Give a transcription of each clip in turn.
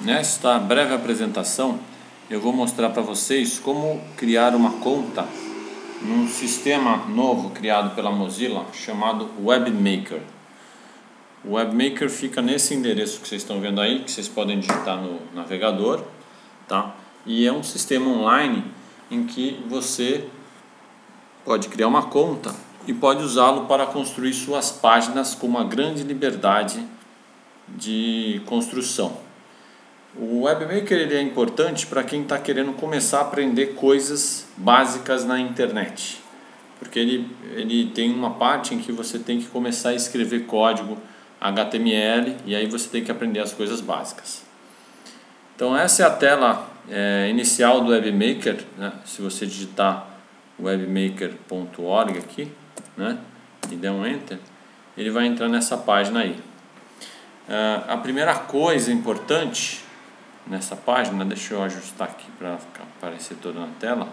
Nesta breve apresentação, eu vou mostrar para vocês como criar uma conta num sistema novo criado pela Mozilla chamado WebMaker. O WebMaker fica nesse endereço que vocês estão vendo aí, que vocês podem digitar no navegador, tá? E é um sistema online em que você pode criar uma conta e pode usá-lo para construir suas páginas com uma grande liberdade de construção. O WebMaker ele é importante para quem está querendo começar a aprender coisas básicas na internet, porque ele tem uma parte em que você tem que começar a escrever código HTML e aí você tem que aprender as coisas básicas. Então essa é a tela inicial do WebMaker, né? Se você digitar webmaker.org aqui, né, e der um Enter, ele vai entrar nessa página aí. A primeira coisa importante nessa página, deixa eu ajustar aqui para aparecer toda na tela.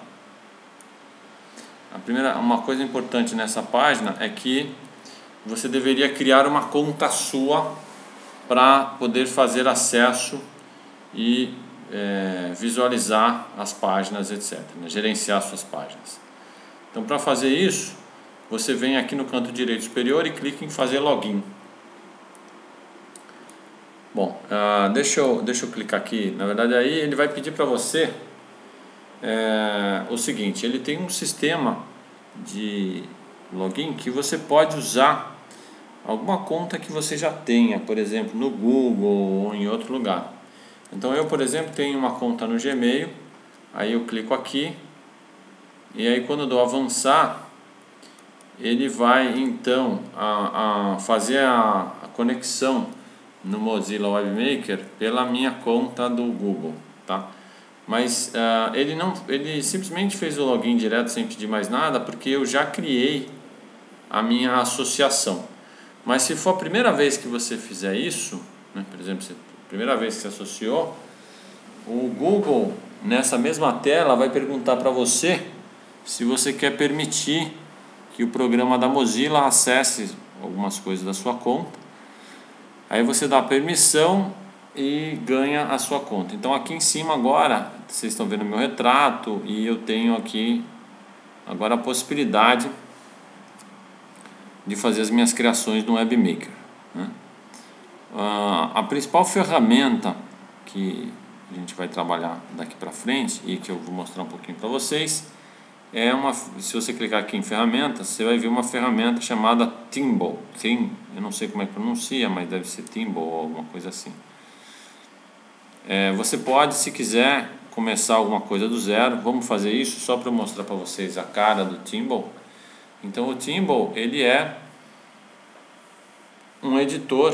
Uma coisa importante nessa página é que você deveria criar uma conta sua para poder fazer acesso e visualizar as páginas, etc., né? Gerenciar suas páginas. Então, para fazer isso, você vem aqui no canto direito superior e clica em fazer login. Bom, deixa eu clicar aqui. Na verdade, aí ele vai pedir para você o seguinte: ele tem um sistema de login que você pode usar alguma conta que você já tenha, por exemplo, no Google ou em outro lugar. Então, eu, por exemplo, tenho uma conta no Gmail. Aí eu clico aqui e aí quando eu dou avançar, ele vai então fazer a conexão no Mozilla WebMaker pela minha conta do Google, tá? Mas ele simplesmente fez o login direto sem pedir mais nada, porque eu já criei a minha associação. Mas se for a primeira vez que você fizer isso, né, por exemplo, a primeira vez que você associou, o Google nessa mesma tela vai perguntar para você se você quer permitir que o programa da Mozilla acesse algumas coisas da sua conta. Aí você dá permissão e ganha a sua conta. Então aqui em cima agora, vocês estão vendo meu retrato e eu tenho aqui agora a possibilidade de fazer as minhas criações no WebMaker, né? A principal ferramenta que a gente vai trabalhar daqui para frente e que eu vou mostrar um pouquinho para vocês se você clicar aqui em ferramentas, você vai ver uma ferramenta chamada Thimble. Eu não sei como é que pronuncia, mas deve ser Thimble ou alguma coisa assim. Você pode, se quiser, começar alguma coisa do zero. Vamos fazer isso só para mostrar para vocês a cara do Thimble. Então o Thimble ele é um editor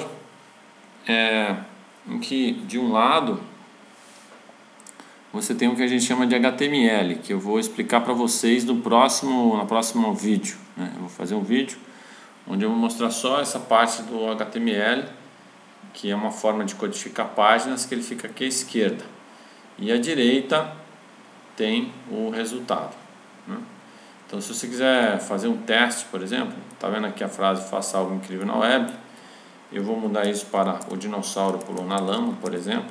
em que de um lado você tem o que a gente chama de HTML, que eu vou explicar para vocês no próximo vídeo, né? Eu vou fazer um vídeo onde eu vou mostrar só essa parte do HTML, que é uma forma de codificar páginas, que ele fica aqui à esquerda. E à direita tem o resultado, né? Então, se você quiser fazer um teste, por exemplo, tá vendo aqui a frase "faça algo incrível na web", eu vou mudar isso para "o dinossauro pulou na lama", por exemplo.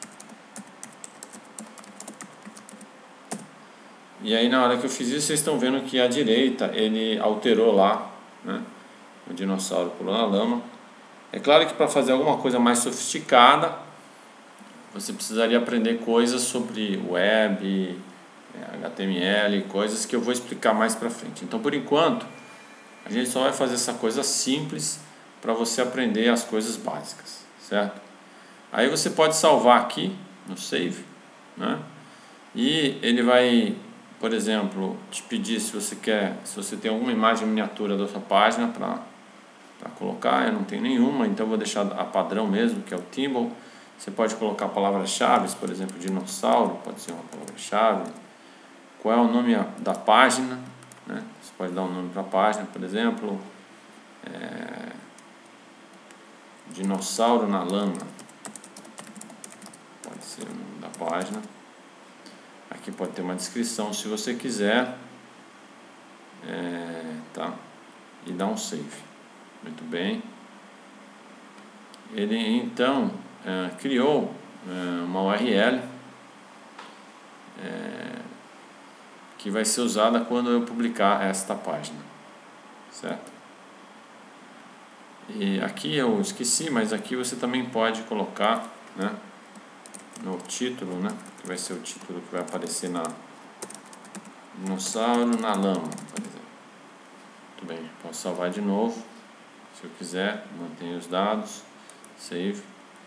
E aí na hora que eu fiz isso, vocês estão vendo que à direita ele alterou lá, né, o dinossauro pulou na lama. É claro que para fazer alguma coisa mais sofisticada, você precisaria aprender coisas sobre web, HTML, coisas que eu vou explicar mais para frente. Então por enquanto, a gente só vai fazer essa coisa simples para você aprender as coisas básicas, certo? Aí você pode salvar aqui no Save, né? E ele vai, por exemplo, te pedir se você tem alguma imagem miniatura da sua página para colocar. Eu não tenho nenhuma, então vou deixar a padrão mesmo, que é o Thimble. Você pode colocar palavras-chave, por exemplo, dinossauro, pode ser uma palavra-chave. Qual é o nome da página, né? Você pode dar um nome para a página, por exemplo, dinossauro na lama, pode ser o nome da página. Aqui pode ter uma descrição se você quiser, tá? E dá um save. Muito bem. Ele então criou uma URL que vai ser usada quando eu publicar esta página, certo? E aqui eu esqueci, mas aqui você também pode colocar, né, no título, né, que vai ser o título que vai aparecer na dinossauro na lama, por exemplo. Muito bem, posso salvar de novo, se eu quiser, mantenho os dados, save.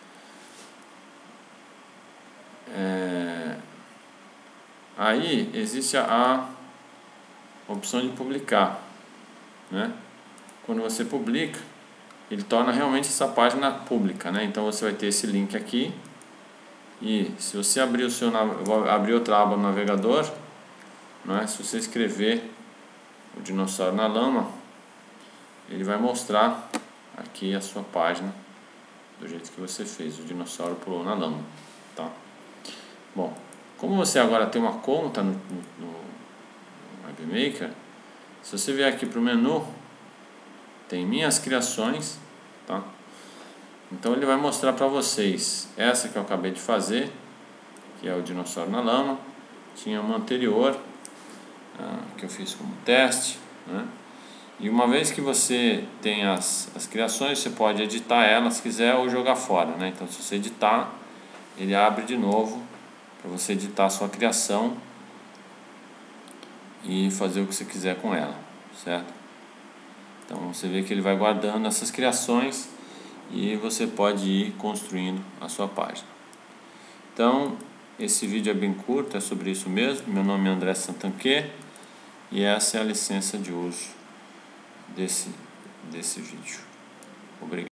Aí existe a opção de publicar, né? Quando você publica, ele torna realmente essa página pública, né? Então você vai ter esse link aqui, e se você abrir vou abrir outra aba no navegador, né? Se você escrever o dinossauro na lama, ele vai mostrar aqui a sua página do jeito que você fez, o dinossauro pulou na lama, tá? Bom, como você agora tem uma conta no Webmaker, se você vier aqui para o menu, tem minhas criações, tá? Então ele vai mostrar para vocês essa que eu acabei de fazer, que é o dinossauro na lama. Tinha uma anterior que eu fiz como teste, né? E uma vez que você tem as criações, você pode editar elas se quiser ou jogar fora, né? Então se você editar, ele abre de novo para você editar a sua criação e fazer o que você quiser com ela, certo? Então você vê que ele vai guardando essas criações e você pode ir construindo a sua página. Então esse vídeo é bem curto, é sobre isso mesmo. Meu nome é André Santanquê e essa é a licença de uso desse vídeo. Obrigado.